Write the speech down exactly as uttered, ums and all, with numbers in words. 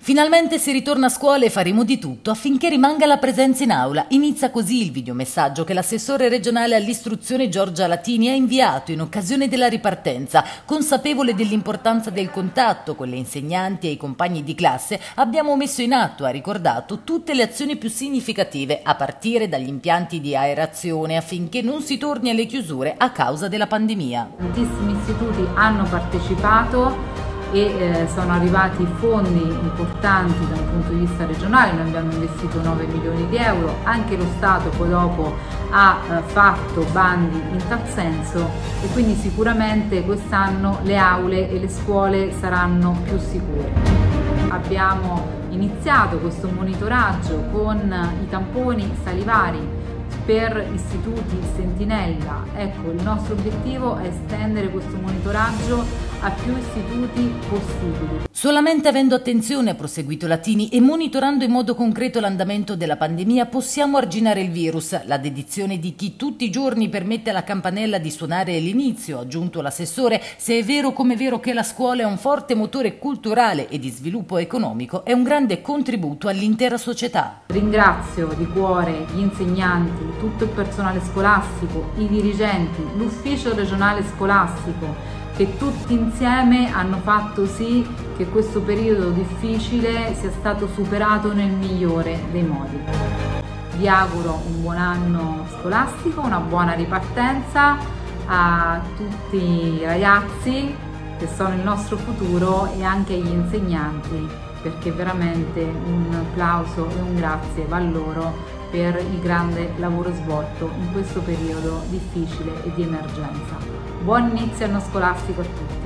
Finalmente si ritorna a scuola e faremo di tutto affinché rimanga la presenza in aula. Inizia così il videomessaggio che l'assessore regionale all'istruzione Giorgia Latini ha inviato in occasione della ripartenza. Consapevole dell'importanza del contatto con le insegnanti e i compagni di classe, abbiamo messo in atto, ha ricordato, tutte le azioni più significative, a partire dagli impianti di aerazione, affinché non si torni alle chiusure a causa della pandemia. Tantissimi istituti hanno partecipato e eh, sono arrivati fondi importanti da un punto di vista regionale. Noi abbiamo investito nove milioni di euro, anche lo Stato poi dopo ha eh, fatto bandi in tal senso e quindi sicuramente quest'anno le aule e le scuole saranno più sicure. Abbiamo iniziato questo monitoraggio con i tamponi salivari per istituti sentinella. Ecco, il nostro obiettivo è estendere questo monitoraggio a più istituti possibili. Solamente avendo attenzione, ha proseguito Latini, e monitorando in modo concreto l'andamento della pandemia possiamo arginare il virus. La dedizione di chi tutti i giorni permette alla campanella di suonare all'inizio, ha aggiunto l'assessore, se è vero come è vero che la scuola è un forte motore culturale e di sviluppo economico, è un grande contributo all'intera società. Ringrazio di cuore gli insegnanti, tutto il personale scolastico, i dirigenti, l'ufficio regionale scolastico, che tutti insieme hanno fatto sì che questo periodo difficile sia stato superato nel migliore dei modi. Vi auguro un buon anno scolastico, una buona ripartenza a tutti i ragazzi che sono il nostro futuro e anche agli insegnanti, perché veramente un applauso e un grazie va a loro per il grande lavoro svolto in questo periodo difficile e di emergenza. Buon inizio anno scolastico a tutti!